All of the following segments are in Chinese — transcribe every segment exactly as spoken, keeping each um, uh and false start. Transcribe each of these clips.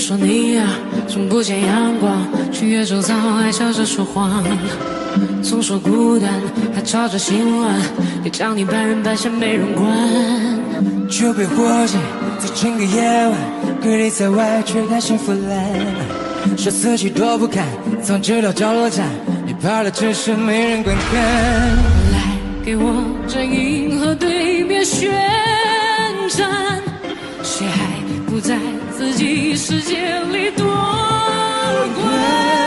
说你呀、啊，从不见阳光，去越周遭还笑着说谎。总说孤单，还吵着心软，也将你半人半仙没人管。 就被伙计在整个夜晚跪立在外，却看幸福蓝。说自己多不堪，从这条角落站，你跑了只是没人观看。 来给我这银河对面宣战，谁还不在自己世界里夺冠？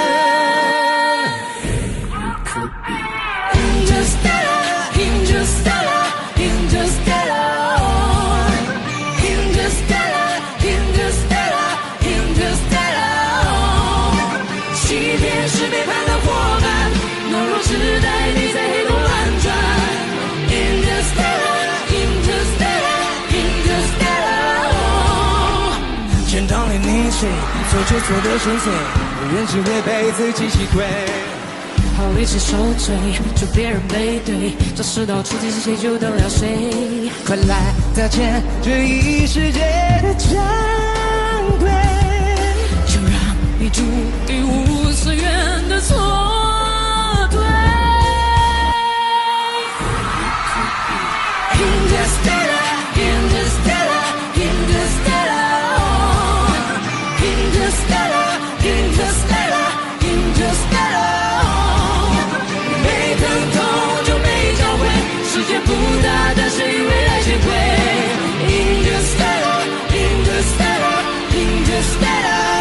Interstellar, Interstellar, Interstellar, Interstellar, Interstellar, Interstellar。欺骗是背叛的伙伴，懦弱时代你在黑洞乱转。Interstellar, Interstellar, Interstellar。 天堂里逆水，做就错的选择，有人只会被自己击溃。 好一起受罪，就别人背对，这世道出题是谁就得了谁。 快来搭建这一世界的掌柜， 就让你注定无次元的错对。Interstellar, Interstellar, Interstellar, Interstellar, Interstellar, Interstellar。 世界不大，但是与未来接轨。Interstellar, Interstellar, Interstellar。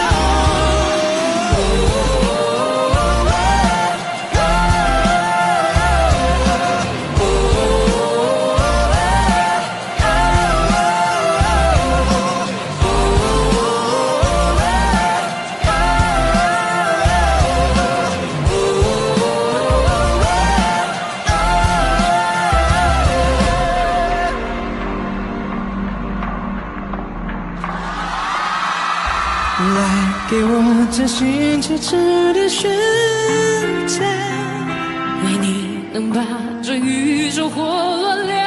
来给我真心切实的宣战， 愿你能把这宇宙活乱了。